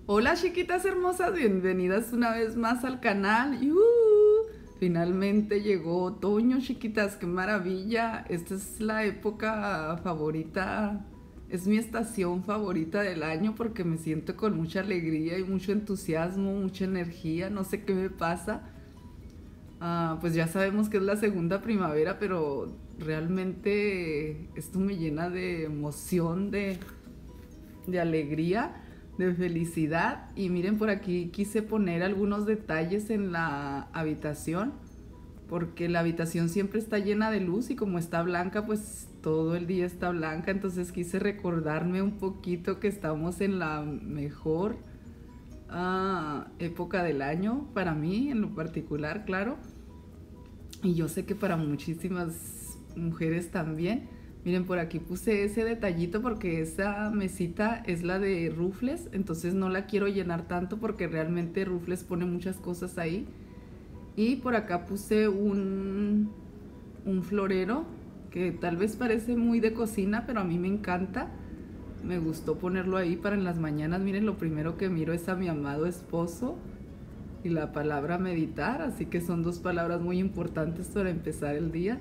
Hola chiquitas hermosas, bienvenidas una vez más al canal. Finalmente llegó otoño, chiquitas, qué maravilla. Esta es la época favorita, es mi estación favorita del año porque me siento con mucha alegría y mucho entusiasmo, mucha energía, no sé qué me pasa. Pues ya sabemos que es la segunda primavera, pero realmente esto me llena de emoción, de alegría, de felicidad. Y miren, por aquí quise poner algunos detalles en la habitación, porque la habitación siempre está llena de luz y como está blanca, pues todo el día está blanca. Entonces quise recordarme un poquito que estamos en la mejor época del año, para mí en lo particular, claro. Y yo sé que para muchísimas mujeres también. Miren, por aquí puse ese detallito porque esa mesita es la de Rufles, entonces no la quiero llenar tanto porque realmente Rufles pone muchas cosas ahí. Y por acá puse un florero que tal vez parece muy de cocina, pero a mí me encanta. Me gustó ponerlo ahí para en las mañanas. Miren, lo primero que miro es a mi amado esposo y la palabra meditar, así que son dos palabras muy importantes para empezar el día.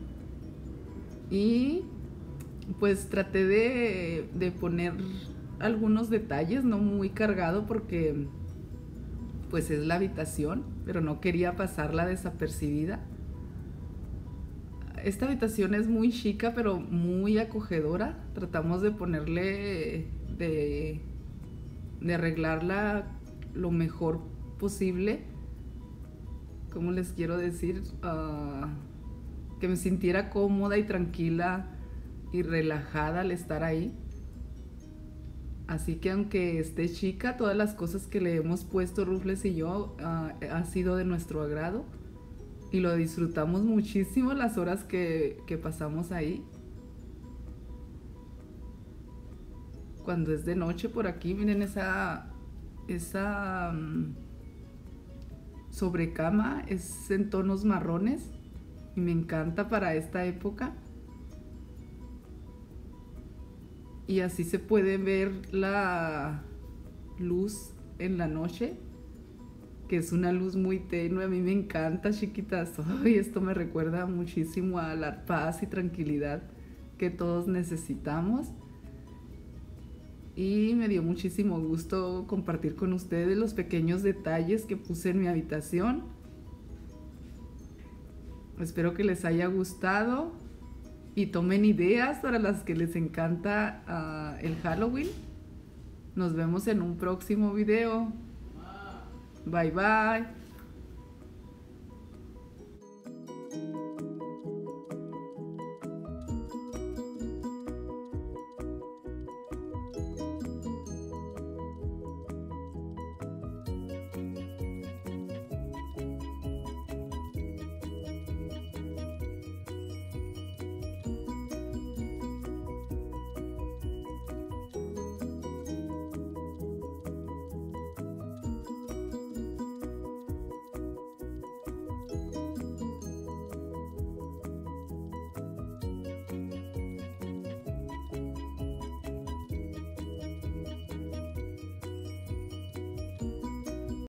Y pues traté de poner algunos detalles, no muy cargado porque pues es la habitación, pero no quería pasarla desapercibida. Esta habitación es muy chica pero muy acogedora. Tratamos de ponerle, de arreglarla lo mejor posible. ¿Cómo les quiero decir? Que me sintiera cómoda y tranquila y relajada al estar ahí. Así que aunque esté chica, todas las cosas que le hemos puesto Rufles y yo ha sido de nuestro agrado y lo disfrutamos muchísimo las horas que pasamos ahí. Cuando es de noche por aquí, miren esa sobrecama es en tonos marrones y me encanta para esta época. Y así se puede ver la luz en la noche, que es una luz muy tenue. A mí me encanta, chiquitas. Ay, esto me recuerda muchísimo a la paz y tranquilidad que todos necesitamos. Y me dio muchísimo gusto compartir con ustedes los pequeños detalles que puse en mi habitación. Espero que les haya gustado y tomen ideas para las que les encanta el Halloween. Nos vemos en un próximo video. Bye bye.